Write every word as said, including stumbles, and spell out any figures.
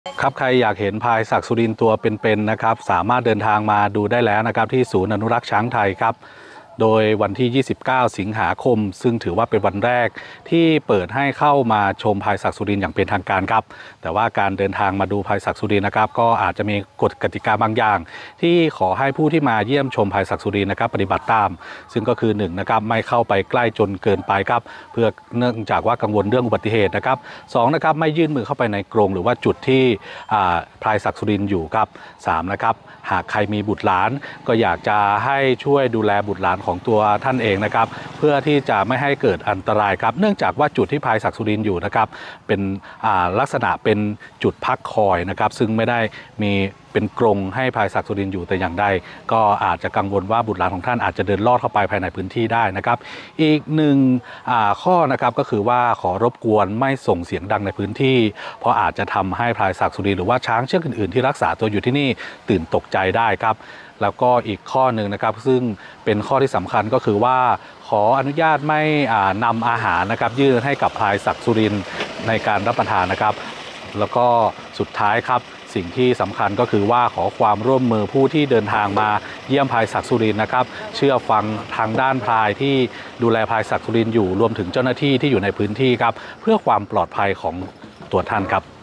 ครับใครอยากเห็นพลายศักดิ์สุรินทร์ตัวเป็นๆนะครับสามารถเดินทางมาดูได้แล้วนะครับที่ศูนย์อนุรักษ์ช้างไทยครับโดยวันที่ ยี่สิบเก้า สิงหาคมซึ่งถือว่าเป็นวันแรกที่เปิดให้เข้ามาชมพลายศักดิ์สุรินทร์อย่างเป็นทางการครับแต่ว่าการเดินทางมาดูพลายศักดิ์สุรินทร์นะครับก็อาจจะมีกฎกติกาบางอย่างที่ขอให้ผู้ที่มาเยี่ยมชมพลายศักดิ์สุรินทร์นะครับปฏิบัติตามซึ่งก็คือหนึ่งนะครับไม่เข้าไปใกล้จนเกินไปครับเพื่อเนื่องจากว่ากังวลเรื่องอุบัติเหตุนะครับสองนะครับไม่ยื่นมือเข้าไปในกรงหรือว่าจุดที่พลายศักดิ์สุรินทร์อยู่ครับสามนะครับหากใครมีบุตรหลานก็อยากจะให้ช่วยดูแลบุตรหลานของตัวท่านเองนะครับเพื่อที่จะไม่ให้เกิดอันตรายครับเนื่องจากว่าจุดที่พลายศักดิ์สุรินทร์อยู่นะครับเป็นลักษณะเป็นจุดพักคอยนะครับซึ่งไม่ได้มีเป็นกรงให้พลายศักดิ์สุรินทร์อยู่แต่อย่างใดก็อาจจะกังวลว่าบุตรหลานของท่านอาจจะเดินลอดเข้าไปภายในพื้นที่ได้นะครับอีกหนึ่งข้อนะครับก็คือว่าขอรบกวนไม่ส่งเสียงดังในพื้นที่เพราะอาจจะทำให้พลายศักดิ์สุรินทร์หรือว่าช้างเชือกอื่นๆที่รักษาตัวอยู่ที่นี่ตื่นตกใจได้ครับแล้วก็อีกข้อหนึ่งนะครับซึ่งเป็นข้อที่สำคัญก็คือว่าขออนุญาตไม่นำอาหารนะครับยื่นให้กับพลายศักดิ์สุรินทร์ในการรับประทานนะครับแล้วก็สุดท้ายครับสิ่งที่สำคัญก็คือว่าขอความร่วมมือผู้ที่เดินทางมาเยี่ยมพลายศักดิ์สุรินทร์นะครับเชื่อฟังทางด้านพลายที่ดูแลพลายศักดิ์สุรินทร์อยู่รวมถึงเจ้าหน้าที่ที่อยู่ในพื้นที่ครับเพื่อความปลอดภัยของตัวท่านครับ